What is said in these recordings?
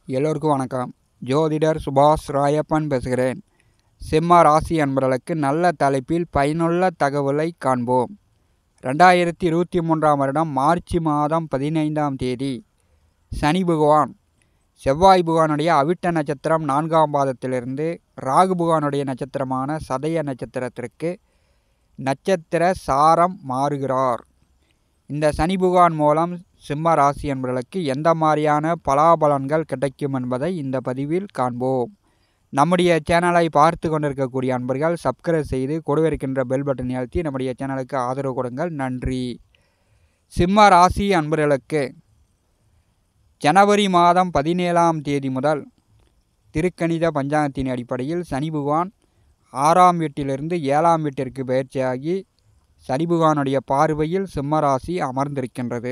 எல்லோருக்கும் வணக்கம். ஜோதிடர் சுபாஷ் ராயப்பன் பேசுகிறேன். சிம்ம ராசி அன்பர்களுக்கு நல்ல தலைப்பில் பயனுள்ள தகவலை காண்போம். 2023ஆம் வருடம் மார்ச் மாதம் 15ஆம் தேதி சனி பகவான் செவ்வாய் பகவானுடைய அவிட்ட நட்சத்திரம் 4ஆம் பாதத்திலிருந்து ராகு பகவானுடைய நட்சத்திரமான சதய நட்சத்திரத்திற்கு நட்சத்திர சாரம் மாறுகிறார். இந்த சனி பகவான் மூலம் சிம்ம ராசி என்பவர்களுக்கு எந்த மாதிரியான பலாபலன்கள் கிடைக்கும் என்பதை இந்த பதிவில் காண்போம். நம்முடைய சேனலை பார்த்து கொண்டிருக்கக்கூடிய அன்பர்கள் சப்ஸ்கிரைப் செய்து கொடுவிருக்கின்ற பெல் பட்டனை அழுத்தி நம்முடைய சேனலுக்கு ஆதரவு கொடுங்கள். நன்றி. சிம்ம ராசி அன்பர்களுக்கு ஜனவரி மாதம் 17ஆம் தேதி முதல் திருக்கணித பஞ்சாங்கத்தின் அடிப்படையில் சனி பகவான் 6ஆம் வீட்டிலிருந்து 7ஆம் வீட்டிற்கு பயிற்சியாகி சனி பகவானுடைய பார்வையில் சிம்ம ராசி அமர்ந்திருக்கின்றது.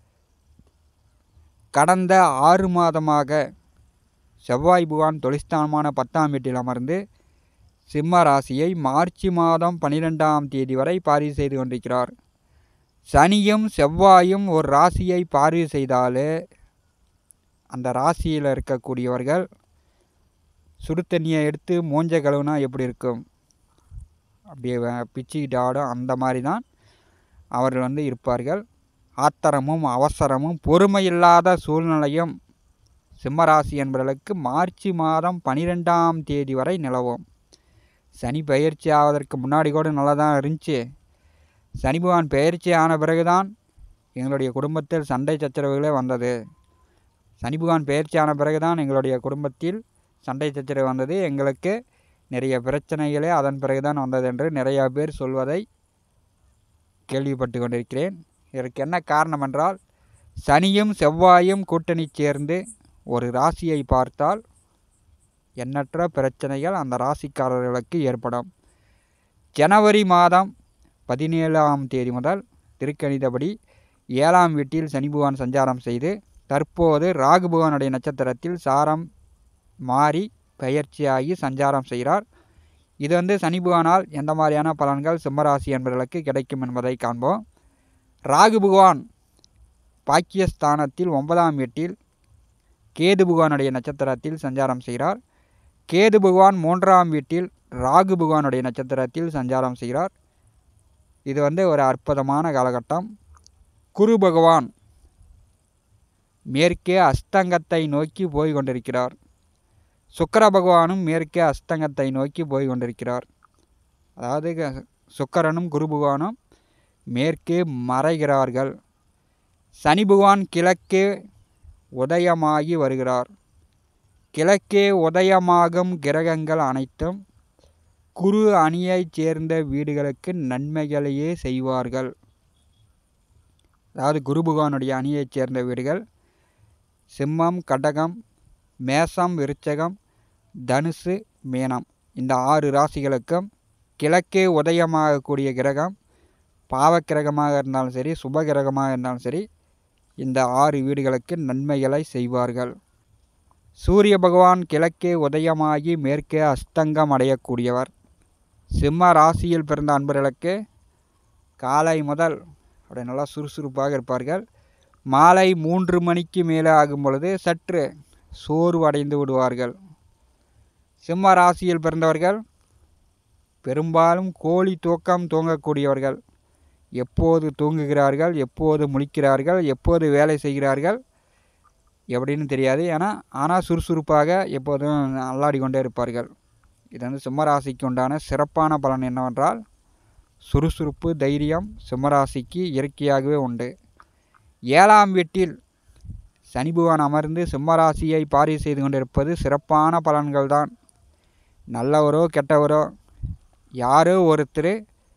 கடந்த 6 மாதமாக செவ்வாய் பகவான் தொழில்ஸ்தானமான 10ஆம் வீட்டில் அமர்ந்து சிம்ம ராசியை மார்ச் மாதம் 12ஆம் தேதி வரை பார்வை செய்து கொண்டிருக்கிறார். சனியும் செவ்வாயும் ஒரு ராசியை பார்வை செய்தாலே அந்த ராசியில் இருக்கக்கூடியவர்கள் சுடு தண்ணியை எடுத்து மூஞ்ச கழுவுனா எப்படி இருக்கும், அப்படியே பிச்சுக்கிட்டு ஆடும். அந்த மாதிரி தான் அவர்கள் இருப்பார்கள். ஆத்திரமும் அவசரமும் பொறுமையில்லாத சூழ்நிலையும் சிம்மராசி என்பவர்களுக்கு மார்ச் மாதம் 12ஆம் தேதி வரை நிலவும். சனி பயிற்சி ஆவதற்கு முன்னாடி கூட நல்லா தான் இருந்துச்சு. சனி பகவான் பயிற்சி ஆன பிறகுதான் எங்களுடைய குடும்பத்தில் சண்டை சச்சரவுகளே வந்தது. சனி பகவான் பயிற்சி ஆன பிறகுதான் எங்களுடைய குடும்பத்தில் சண்டை சச்சரவு வந்தது. எங்களுக்கு நிறைய பிரச்சனைகளே அதன் பிறகுதான் வந்தது என்று நிறையா பேர் சொல்வதை கேள்விப்பட்டு கொண்டிருக்கிறேன். இதற்கு என்ன காரணம் என்றால், சனியும் செவ்வாயும் கூட்டணி சேர்ந்து ஒரு ராசியை பார்த்தால் எண்ணற்ற பிரச்சனைகள் அந்த ராசிக்காரர்களுக்கு ஏற்படும். ஜனவரி மாதம் 17ஆம் தேதி முதல் திருக்கணிதப்படி 7ஆம் வீட்டில் சனி பகவான் சஞ்சாரம் செய்து தற்போது ராகு பகவானுடைய நட்சத்திரத்தில் சாரம் மாறி பயிற்சியாகி சஞ்சாரம் செய்கிறார். இது சனி பகவானால் எந்த மாதிரியான பலன்கள் சிம்மராசி என்பவர்களுக்கு கிடைக்கும் என்பதை காண்போம். ராகு பகவான் பாக்கியஸ்தானத்தில் 9ஆம் வீட்டில் கேது பகவானுடைய நட்சத்திரத்தில் சஞ்சாரம் செய்கிறார். கேது பகவான் 3ஆம் வீட்டில் ராகு பகவானுடைய நட்சத்திரத்தில் சஞ்சாரம் செய்கிறார். இது ஒரு அற்புதமான காலகட்டம். குரு பகவான் மேற்கே அஸ்தங்கத்தை நோக்கி போய் கொண்டிருக்கிறார். சுக்கிர பகவானும் மேற்கே அஸ்தங்கத்தை நோக்கி போய் கொண்டிருக்கிறார். அதாவது சுக்கிரனும் குரு பகவானும் மேற்கே மறைகிறார்கள். சனி பகவான் கிழக்கே உதயமாகி வருகிறார். கிழக்கே உதயமாகும் கிரகங்கள் அனைத்தும் குரு அணியைச் சேர்ந்த வீடுகளுக்கு நன்மைகளையே செய்வார்கள். அதாவது குரு பகவானுடைய அணியைச் சேர்ந்த வீடுகள் சிம்மம், கடகம், மேசம், விருச்சகம், தனுசு, மீனம், இந்த 6 ராசிகளுக்கும் கிழக்கே உதயமாகக்கூடிய கிரகம் பாவக்கிரகமாக இருந்தாலும் சரி, சுப கிரகமாக இருந்தாலும் சரி, இந்த 6 வீடுகளுக்கு நன்மைகளை செய்வார்கள். சூரிய பகவான் கிழக்கே உதயமாகி மேற்கே அஸ்தங்கம் அடையக்கூடியவர். சிம்ம ராசியில் பிறந்த அன்பர்களுக்கு காலை முதல் அப்படி நல்லா சுறுசுறுப்பாக இருப்பார்கள். மாலை 3 மணிக்கு மேலே ஆகும் பொழுது சற்று சோர்வடைந்து விடுவார்கள். சிம்ம ராசியில் பிறந்தவர்கள் பெரும்பாலும் கோழி தூக்கம் தூங்கக்கூடியவர்கள். எப்போது தூங்குகிறார்கள், எப்போது முழிக்கிறார்கள், எப்போது வேலை செய்கிறார்கள் எப்படின்னு தெரியாது. ஆனால் சுறுசுறுப்பாக எப்போதும் அல்லாடி கொண்டே இருப்பார்கள். இது சிம்மராசிக்கு உண்டான சிறப்பான பலன் என்னவென்றால், சுறுசுறுப்பு, தைரியம் சிம்மராசிக்கு இயற்கையாகவே உண்டு. 7ஆம் வீட்டில் சனி பகவான் அமர்ந்து சிம்மராசியை பார்வை செய்து கொண்டிருப்பது சிறப்பான பலன்கள் தான். நல்லவரோ கெட்டவரோ யாரோ ஒருத்தர்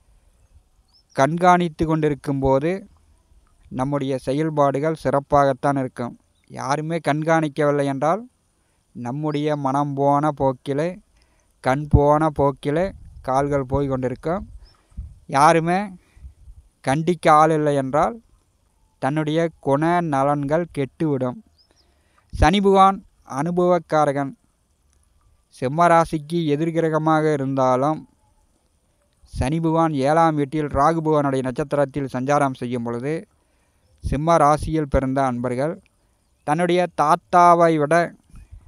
கண்காணித்து கொண்டிருக்கும் போது நம்முடைய செயல்பாடுகள் சிறப்பாகத்தான் இருக்கும். யாருமே கண்காணிக்கவில்லை என்றால் நம்முடைய மனம் போன போக்கிலே, கண் போன போக்கிலே கால்கள் போய் கொண்டிருக்கும். யாருமே கண்டிக்க ஆள் இல்லை என்றால் தன்னுடைய குண நலன்கள் கெட்டுவிடும். சனி பகவான் அனுபவக்காரகன். சிம்மராசிக்கு எதிர்கிரகமாக இருந்தாலும் சனி பகவான் 7ஆம் வீட்டில் ராகு பகவானுடைய நட்சத்திரத்தில் சஞ்சாரம் செய்யும் பொழுது சிம்ம ராசியில் பிறந்த அன்பர்கள் தன்னுடைய தாத்தாவை விட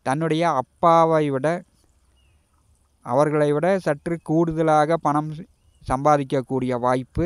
தன்னுடைய அப்பாவை விட அவர்களை விட சற்று கூடுதலாக பணம் சம்பாதிக்கக்கூடிய வாய்ப்பு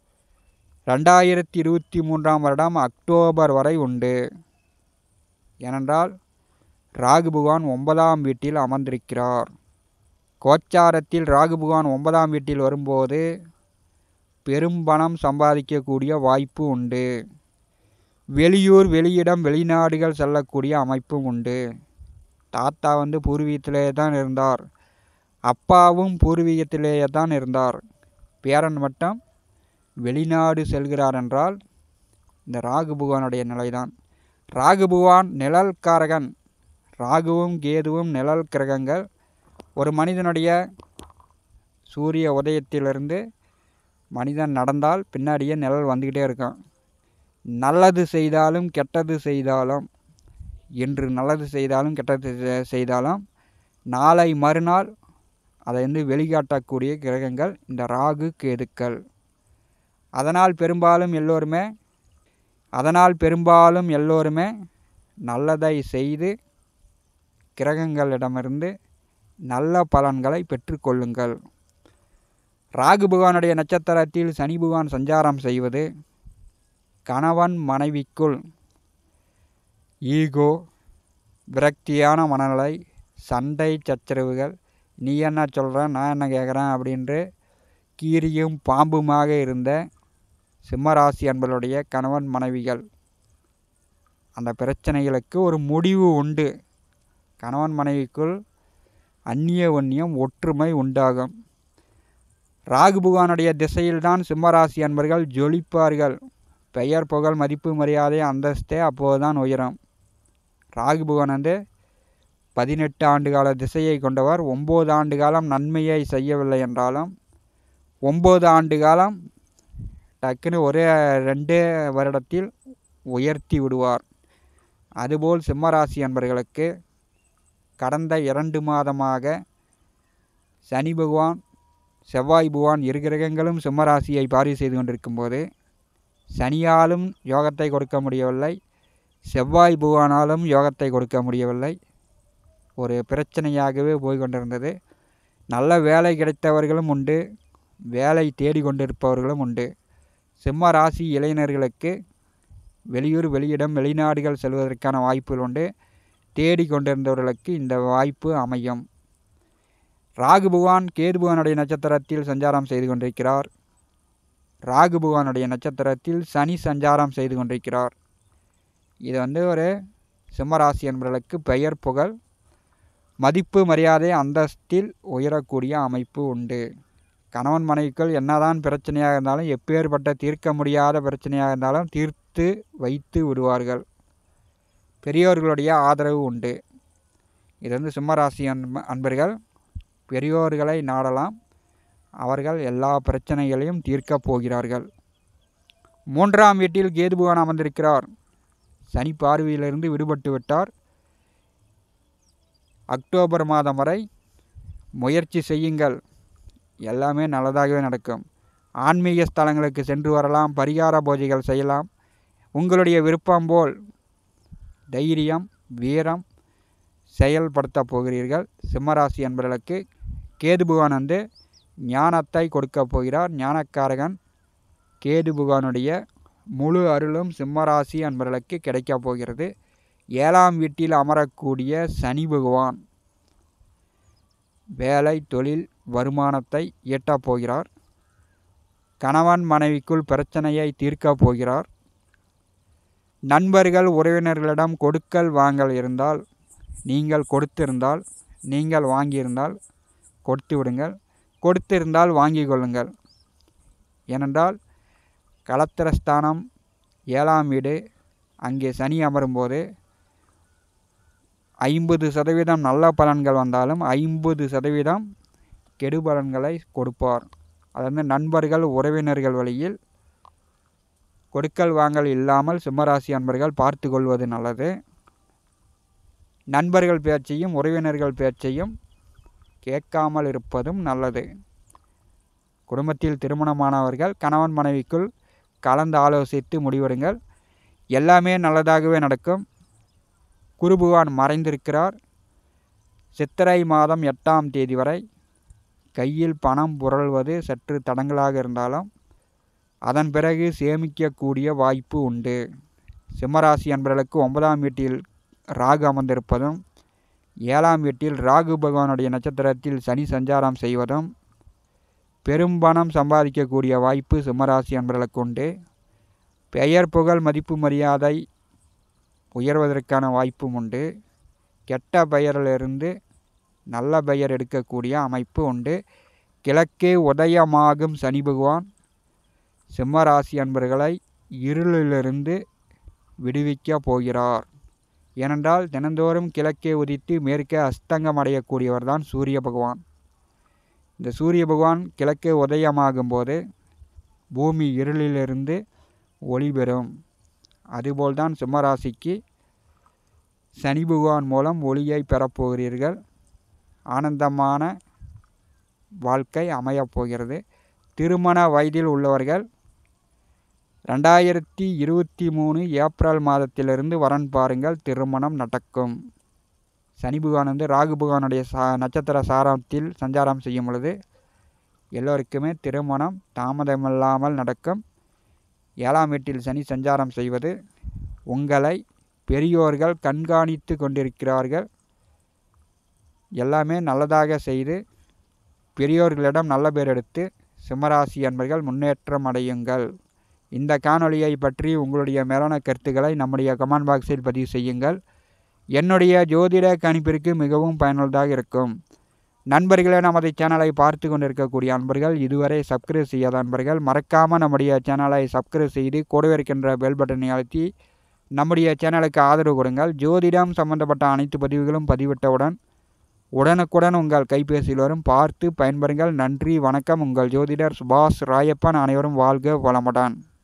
2023ஆம் வருடம் அக்டோபர் வரை உண்டு. ஏனென்றால் ராகு பகவான் 9ஆம் வீட்டில் அமர்ந்திருக்கிறார். கோச்சாரத்தில் ராகு பகவான் 9ஆம் வீட்டில் வரும்போது பெரும் பணம் சம்பாதிக்கக்கூடிய வாய்ப்பு உண்டு. வெளியூர், வெளியிடம், வெளிநாடுகள் செல்லக்கூடிய அமைப்பும் உண்டு. தாத்தா பூர்வீகத்திலே தான் இருந்தார், அப்பாவும் பூர்வீகத்திலேயே தான் இருந்தார், பேரன் மட்டும் வெளிநாடு செல்கிறார் என்றால் இந்த ராகு பகவானுடைய நிலைதான். ராகு பகவான் நிழல் காரகன். ராகுவும் கேதுவும் நிழல் கிரகங்கள். ஒரு மனிதனுடைய சூரிய உதயத்திலிருந்து மனிதன் நடந்தால் பின்னாடியே நிழல் வந்துக்கிட்டே இருக்கும். நல்லது செய்தாலும் கெட்டது செய்தாலும், இன்று நல்லது செய்தாலும் கெட்டது செய்தாலும் நாளை மறுநாள் அதை வெளிக்காட்டக்கூடிய கிரகங்கள் இந்த ராகு கேதுக்கள். அதனால் பெரும்பாலும் எல்லோருமே நல்லதை செய்து கிரகங்களிடமிருந்து நல்ல பலன்களை பெற்றுக்கொள்ளுங்கள். ராகு பகவானுடைய நட்சத்திரத்தில் சனி பகவான் சஞ்சாரம் செய்வது கணவன் மனைவிக்குள் ஈகோ, விரக்தியான மனநிலை, சண்டை சச்சரவுகள், நீ என்ன சொல்கிற நான் என்ன கேட்குறேன் அப்படின்று கீரியும் பாம்புமாக இருந்த சிம்மராசி அன்பர்களுடைய கணவன் மனைவிகள், அந்த பிரச்சனைகளுக்கு ஒரு முடிவு உண்டு. கணவன் மனைவிக்குள் அந்நியம் ஒற்றுமை உண்டாகும். ராகு பகவானுடைய திசையில்தான் சிம்மராசி அன்பர்கள் ஜொலிப்பார்கள். பெயர், புகழ், மதிப்பு, மரியாதை, அந்தஸ்தே அப்போதுதான் உயரும். ராகு பகவான் 18 ஆண்டு கால திசையை கொண்டவர். 9 ஆண்டு காலம் நன்மையை செய்யவில்லை என்றாலும் 9 ஆண்டு காலம் டக்குன்னு ஒரே 2 வருடத்தில் உயர்த்தி விடுவார். அதுபோல் சிம்மராசி அன்பர்களுக்கு கடந்த 2 மாதமாக சனி பகவான், செவ்வாய் பகவான் இரு கிரகங்களும் சிம்மராசியை பார்வை செய்து கொண்டிருக்கும் போது சனியாலும் யோகத்தை கொடுக்க முடியவில்லை, செவ்வாய் பகவானாலும் யோகத்தை கொடுக்க முடியவில்லை. ஒரு பிரச்சனையாகவே போய்கொண்டிருந்தது. நல்ல வேலை கிடைத்தவர்களும் உண்டு, வேலை தேடிக்கொண்டிருப்பவர்களும் உண்டு. சிம்ம ராசி இளைஞர்களுக்கு வெளியூர், வெளியிடம், வெளிநாடுகள் செல்வதற்கான வாய்ப்புகள் உண்டு. தேடிக்கொண்டிருந்தவர்களுக்கு இந்த வாய்ப்பு அமையும். ராகு பகவான் கேது பகவானுடைய நட்சத்திரத்தில் சஞ்சாரம் செய்து கொண்டிருக்கிறார். ராகு பகவானுடைய நட்சத்திரத்தில் சனி சஞ்சாரம் செய்து கொண்டிருக்கிறார். இது ஒரு சிம்மராசி என்பவர்களுக்கு பெயர், புகழ், மதிப்பு, மரியாதை, அந்தஸ்தில் உயரக்கூடிய அமைப்பு உண்டு. கணவன் மனைவிக்குள் என்னதான் பிரச்சனையாக இருந்தாலும், எப்பேற்பட்ட தீர்க்க முடியாத பிரச்சனையாக இருந்தாலும் தீர்த்து வைத்து விடுவார்கள். பெரியோர்களுடைய ஆதரவு உண்டு. இது சிம்மராசி அன்பர்கள் பெரியோர்களை நாடலாம். அவர்கள் எல்லா பிரச்சனைகளையும் தீர்க்கப் போகிறார்கள். 3ஆம் வீட்டில் கேது பகவான் அமர்ந்திருக்கிறார். சனி பார்வையிலிருந்து விடுபட்டு விட்டார். அக்டோபர் மாதம் வரை முயற்சி செய்யுங்கள், எல்லாமே நல்லதாகவே நடக்கும். ஆன்மீக ஸ்தலங்களுக்கு சென்று வரலாம், பரிகார பூஜைகள் செய்யலாம். உங்களுடைய விருப்பம் போல் தைரியம், வீரம் செயல்படுத்த போகிறீர்கள். சிம்மராசி என்பவர்களுக்கு கேது பகவான் ஞானத்தை கொடுக்க போகிறார். ஞானக்காரகன் கேது பகவானுடைய முழு அருளும் சிம்மராசி அன்பர்களுக்கு கிடைக்கப் போகிறது. 7ஆம் வீட்டில் அமரக்கூடிய சனி பகவான் வேலை, தொழில், வருமானத்தை ஈட்டப் போகிறார். கணவன் மனைவிக்குள் பிரச்சனையை தீர்க்கப் போகிறார். நண்பர்கள், உறவினர்களிடம் கொடுக்கல் வாங்கல் இருந்தால், நீங்கள் கொடுத்திருந்தால், நீங்கள் வாங்கியிருந்தால் கொடுத்து விடுங்கள். கொடுத்திருந்தால் வாங்கி கொள்ளுங்கள். ஏனென்றால் கலத்திரஸ்தானம் 7ஆம் வீடு, அங்கே சனி அமரும்போது 50% நல்ல பலன்கள் வந்தாலும் 50% கெடு பலன்களை கொடுப்பார். அதாவது நண்பர்கள், உறவினர்கள் வழியில் கொடுக்கல் வாங்கல் இல்லாமல் சிம்மராசி அன்பர்கள் பார்த்து கொள்வது நல்லது. நண்பர்கள் பேச்சையும் உறவினர்கள் பேச்சையும் கேட்காமல் இருப்பதும் நல்லது. குடும்பத்தில் திருமணமானவர்கள் கணவன் மனைவிக்குள் கலந்து ஆலோசித்து முடிவெடுங்கள். எல்லாமே நல்லதாகவே நடக்கும். குரு பகவான் மறைந்திருக்கிறார். சித்திரை மாதம் 8ஆம் தேதி வரை கையில் பணம் புரள்வது சற்று தடங்கலாக இருந்தாலும் அதன் பிறகு சேமிக்கக்கூடிய வாய்ப்பு உண்டு. சிம்மராசி அன்பர்களுக்கு 9ஆம் வீட்டில் ராகு அமர்ந்திருப்பதும் 7ஆம் வீட்டில் ராகு பகவானுடைய நட்சத்திரத்தில் சனி சஞ்சாரம் செய்வதும் பெரும்பணம் சம்பாதிக்கக்கூடிய வாய்ப்பு சிம்மராசி அன்பர்களுக்கு உண்டு. பெயர் புகழ் மதிப்பு மரியாதை உயர்வதற்கான வாய்ப்பும் உண்டு. கெட்ட பெயரிலிருந்து நல்ல பெயர் எடுக்கக்கூடிய அமைப்பு உண்டு. கிழக்கே உதயமாகும் சனி பகவான் சிம்மராசி அன்பர்களை இருளிலிருந்து விடுவிக்க போகிறார். ஏனென்றால் தினந்தோறும் கிழக்கே உதித்து மேற்கே அஸ்தங்கம் அடையக்கூடியவர் தான் சூரிய பகவான். இந்த சூரிய பகவான் கிழக்கே உதயமாகும் போது பூமி இருளிலிருந்து ஒளி பெறும். அதுபோல்தான் சிம்மராசிக்கு சனி பகவான் மூலம் ஒளியை பெறப்போகிறீர்கள். ஆனந்தமான வாழ்க்கை அமையப்போகிறது. திருமண வயதில் உள்ளவர்கள் 2023 ஏப்ரல் மாதத்திலிருந்து வரன் பாருங்கள், திருமணம் நடக்கும். சனி பகவான் ராகு பகவானுடைய நட்சத்திர சாரத்தில் சஞ்சாரம் செய்யும் பொழுது எல்லோருக்குமே திருமணம் தாமதமில்லாமல் நடக்கும். 7ஆம் வீட்டில் சனி சஞ்சாரம் செய்வது உங்களை பெரியோர்கள் கண்காணித்து கொண்டிருக்கிறார்கள். எல்லாமே நல்லதாக செய்து பெரியோர்களிடம் நல்ல பேர் எடுத்து சிம்மராசி அன்பர்கள் முன்னேற்றம் அடையுங்கள். இந்த காணொளியை பற்றி உங்களுடைய மேலான கருத்துக்களை நம்முடைய கமெண்ட் பாக்ஸில் பதிவு செய்யுங்கள். என்னுடைய ஜோதிட கணிப்பிற்கு மிகவும் பயனுள்ளதாக இருக்கும். நண்பர்களே, நமது சேனலை பார்த்து கொண்டிருக்கக்கூடிய அன்பர்கள் இதுவரை சப்ஸ்கிரைப் செய்யாத அன்பர்கள் மறக்காமல் நம்முடைய சேனலை சப்ஸ்கிரைப் செய்து கூடவே இருக்கின்ற பெல் பட்டனை அழுத்தி நம்முடைய சேனலுக்கு ஆதரவு கொடுங்கள். ஜோதிடம் சம்பந்தப்பட்ட அனைத்து பதிவுகளும் பதிவிட்டவுடன் உடனுக்குடன் உங்கள் கைபேசியில் வரும். பார்த்து பயன்பெறுங்கள். நன்றி, வணக்கம். உங்கள் ஜோதிடர் சுபாஷ் ராயப்பன். அனைவரும் வாழ்க வளமுடன்.